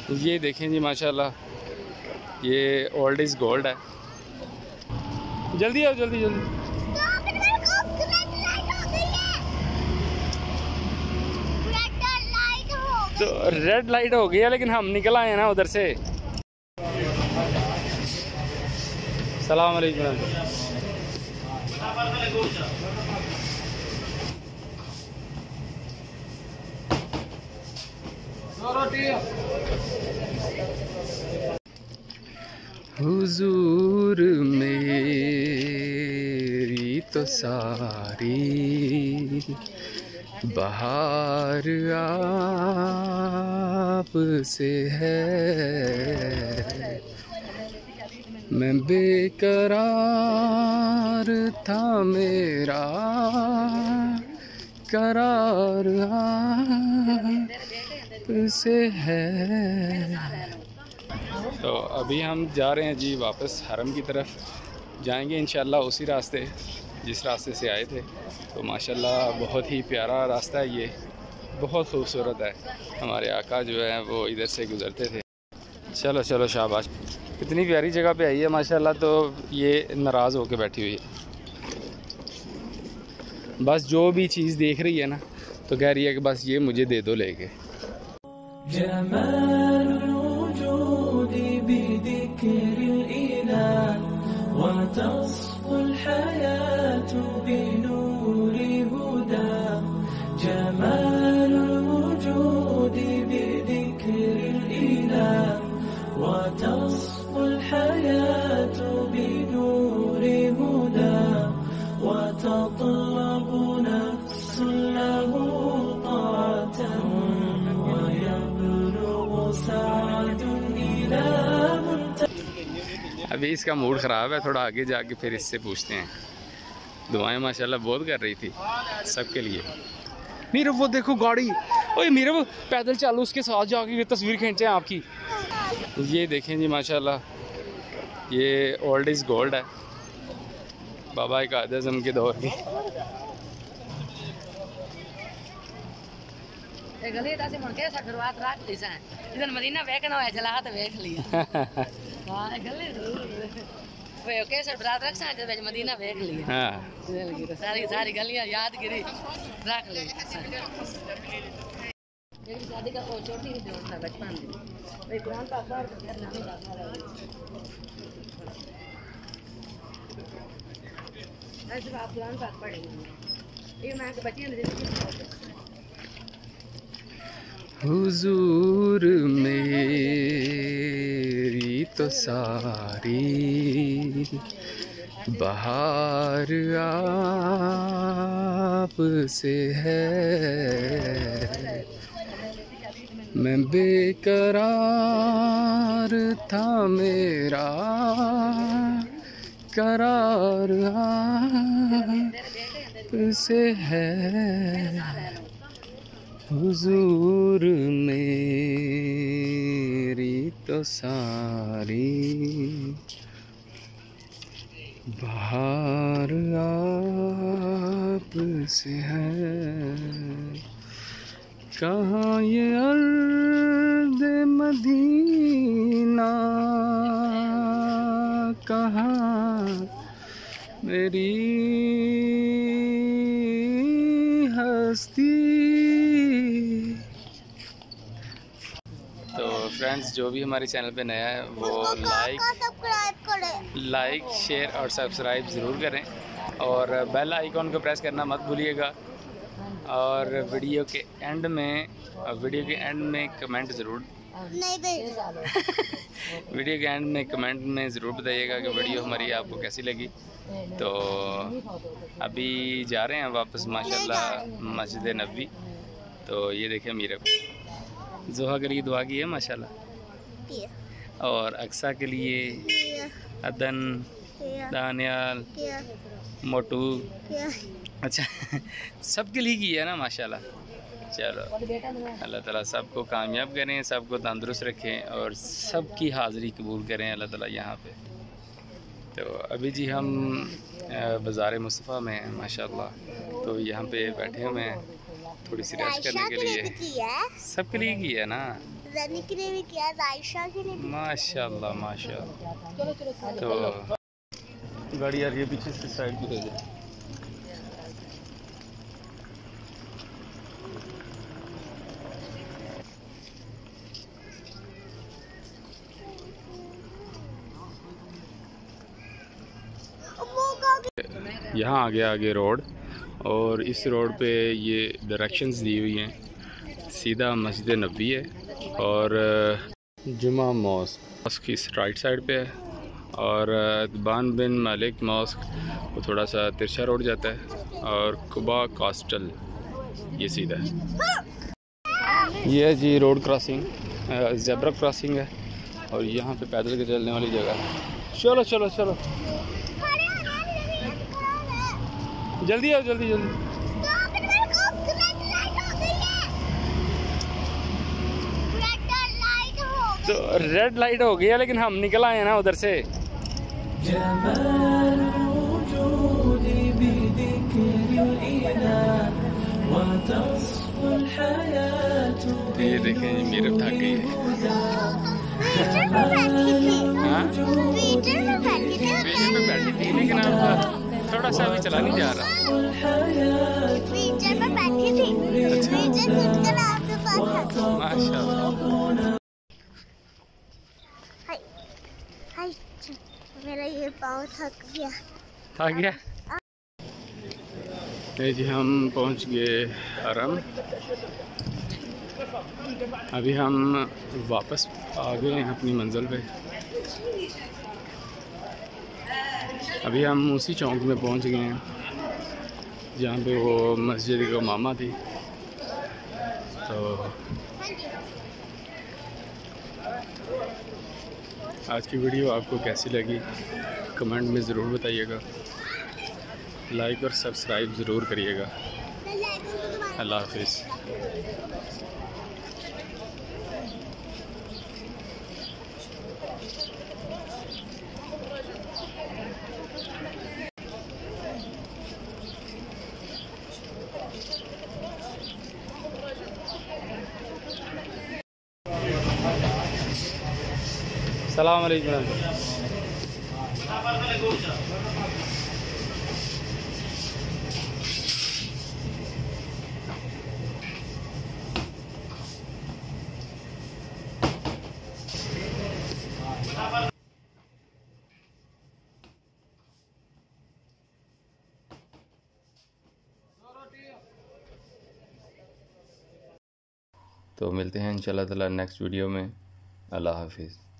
ये देखें जी माशाल्लाह, ये ओल्ड इज़ गोल्ड है। जल्दी आओ, जल्दी जल्दी। तो रेड लाइट हो गई है, लेकिन हम निकल आए हैं ना उधर से। सलाम अलैकुम। हुजूर मेरी तो सारी बहार आप से है, मैं बेकरार था मेरा करार आप से है। तो अभी हम जा रहे हैं जी वापस हरम की तरफ, जाएंगे इंशाल्लाह उसी रास्ते जिस रास्ते से आए थे। तो माशाल्लाह बहुत ही प्यारा रास्ता है ये, बहुत खूबसूरत है। हमारे आका जो है वो इधर से गुज़रते थे। चलो चलो शाबाश, कितनी प्यारी जगह पे आई है माशाल्लाह। तो ये नाराज़ होके बैठी हुई है, बस जो भी चीज़ देख रही है ना तो कह रही है कि बस ये मुझे दे दो लेके। अभी इसका मूड ख़राब है, थोड़ा आगे जाके फिर इससे पूछते हैं। दुआएं माशाल्लाह बहुत कर रही थी सबके लिए। मीरा वो देखो गाड़ी, ओए मीरा वो पैदल चालू, उसके साथ जाके तस्वीर खींचे आपकी। ये देखें जी माशाल्लाह, ये ओल्ड इज़ गोल्ड है, बाबा कायद आज़म के दौर की। शुरुआत रख ली सा इधर मदीना वेखना है, चला तो वेख लिया। हां गले वे कैसे बरात रख सा जब मदीना वेख लिया। हां तो सारी सारी गलियां याद गिरी रख ली। मेरी शादी का वो छोटी ही जोड़ था बचपन में, भाई कुरान पाक पढ़ के घर नानी दादा ऐसे आप कुरान पाक पढ़ेंगे ये मैं के बच्चियां ने हुजूर मेरी तो सारी बहार आप से है, मैं बेकरार था मेरा करार आप से है। हुजूर मेरी तो सारी बहार आप से है, कहाँ ये अर्द मदीना, कहाँ मेरी हस्ती। तो फ्रेंड्स जो भी हमारे चैनल पे नया है वो लाइक शेयर और सब्सक्राइब ज़रूर करें, और बेल आइकॉन को प्रेस करना मत भूलिएगा। और वीडियो के एंड में कमेंट ज़रूर वीडियो के एंड में कमेंट में ज़रूर बताइएगा कि वीडियो हमारी आपको कैसी लगी। तो अभी जा रहे हैं वापस माशाल्लाह मस्जिद नबी। तो ये देखें मीरा को जोहा के लिए दुआ की है माशाल्लाह, और अक्सा के लिए, अदन, दानियाल, मोटू, अच्छा सबके लिए की है ना माशाल्लाह। चलो अल्लाह ताला सबको कामयाब करें, सबको तंदुरुस्त रखें और सबकी हाज़िरी कबूल करें अल्लाह ताला यहाँ पे। तो अभी जी हम बाज़ार मुस्तफ़ा में हैं माशाल्लाह। तो यहाँ पे बैठे हुए हैं थोड़ी सी रेस्ट करने के लिए। सबके लिए किया है ना, के लिए भी किया, आयशा के लिए। माशाल्लाह माशाल्लाह। तो गाड़ी आ रही है पीछे से, साइड पे हो जाए। यहाँ आगे रोड, और इस रोड पे ये डायरेक्शंस दी हुई हैं। सीधा मस्जिद नबी है और जुमा मॉस्क इस राइट साइड पे है, और बान बिन मालिक मॉस्क वो थोड़ा सा तिरछा रोड जाता है, और कुबा कास्टल ये सीधा है। ये है जी रोड क्रॉसिंग, ज़ेब्रा क्रॉसिंग है, और यहाँ पे पैदल के चलने वाली जगह है। चलो चलो चलो जल्दी आओ, जल्दी जल्दी। तो रेड लाइट हो गई है, लेकिन हम निकल आए हैं ना उधर से। ये देखें मेरे थक गई है। बैठी थी, लेकिन अब थोड़ा सा भी चला नहीं जा रहा। माशाल्लाह। मेरा ये पाँव थक गया। जी हम पहुंच गए हरम। अभी हम वापस आ गए हैं अपनी मंजिल पे। अभी हम उसी चौक में पहुंच गए हैं जहाँ पे वो मस्जिद का मामा थी। तो आज की वीडियो आपको कैसी लगी कमेंट में ज़रूर बताइएगा। लाइक और सब्सक्राइब ज़रूर करिएगा। अल्लाह हाफिज़। सलाम अलैकुम। तो मिलते हैं इंशाल्लाह ताला नेक्स्ट वीडियो में। अल्लाह हाफिज़।